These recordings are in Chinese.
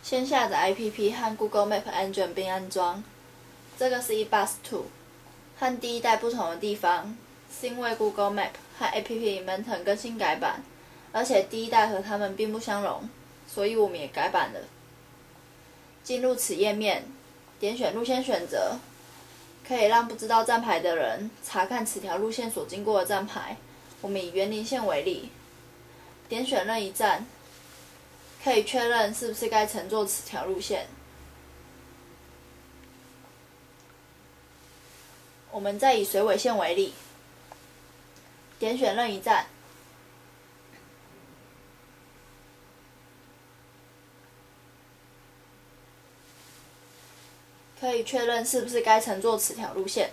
先下载 APP 和 Google Map Engine 并安装。这个是 eBus2， 和第一代不同的地方是因为 Google Map 和 APP Inventor 更新改版，而且第一代和它们并不相容，所以我们也改版了。进入此页面，点选路线选择，可以让不知道站牌的人查看此条路线所经过的站牌。我们以园林线为例，点选任一站，可以确认是不是该乘坐此条路线。我们再以水尾线为例，点选任一站，可以确认是不是该乘坐此条路线。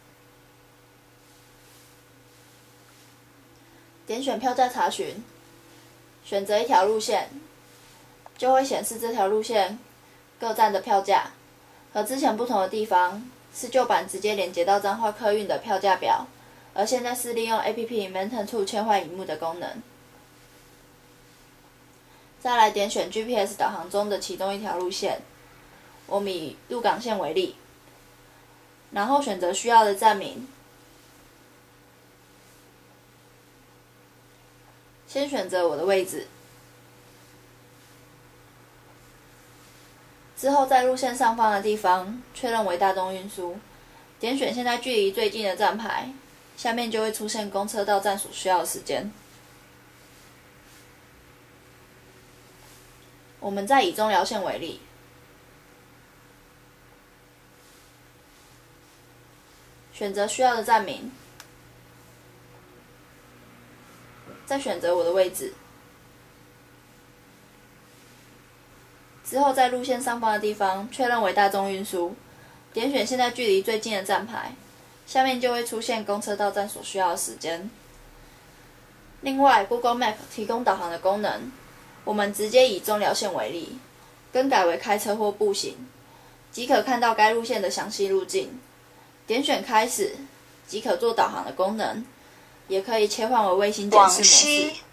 点选票价查询，选择一条路线，就会显示这条路线各站的票价。和之前不同的地方是旧版直接连接到彰化客运的票价表，而现在是利用 APP Inventor 切换萤幕的功能。再来点选 GPS 导航中的其中一条路线，我们以鹿港线为例，然后选择需要的站名，先选择我的位置，之后在路线上方的地方确认为大众运输，点选现在距离最近的站牌，下面就会出现公车到站所需要的时间。我们再以中寮线为例，选择需要的站名，再选择我的位置，之后在路线上方的地方确认为大众运输，点选现在距离最近的站牌，下面就会出现公车到站所需要的时间。另外 Google Map 提供导航的功能，我们直接以中寮线为例，更改为开车或步行，即可看到该路线的详细路径。点选开始即可做导航的功能，也可以切换为卫星检视模式。